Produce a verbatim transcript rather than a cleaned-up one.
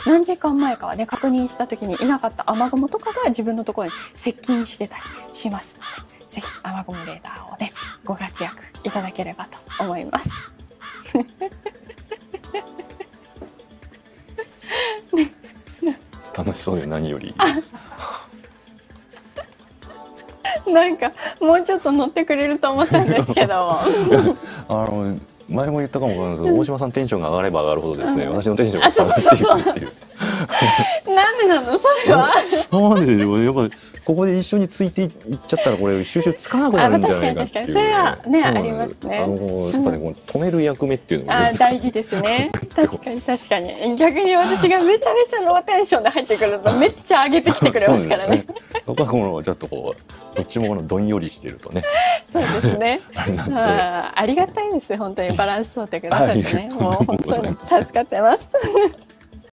何時間前かはね、確認した時にいなかった雨雲とかが自分のところに接近してたりしますので、ぜひ雨雲レーダーをね、ご活躍いただければと思います。 楽しそうで何よりなんかもうちょっと乗ってくれると思ったんですけどもあの前も言ったかもわからないですけど、大島さんテンションが上がれば上がるほどですね、 うん、 私のテンションが下がっていくっていう。 なんでなのそれは。 なんででもやっぱここで一緒についていっちゃったらこれ収集つかなくなるんじゃないかっていう、ね、 それはねありますね。 あのやっぱね、こう止める役目っていうのが、 ね、あ大事ですね。確かに確かに。逆に私がめちゃめちゃローテンションで入ってくるとめっちゃ上げてきてくれますからね。 僕はこのちょっとこうどっちもこのどんよりしてるとね。 そうですね。 あれなんで、 あ、ありがたいです本当にバランス取ってくださってね。もう本当に助かってます。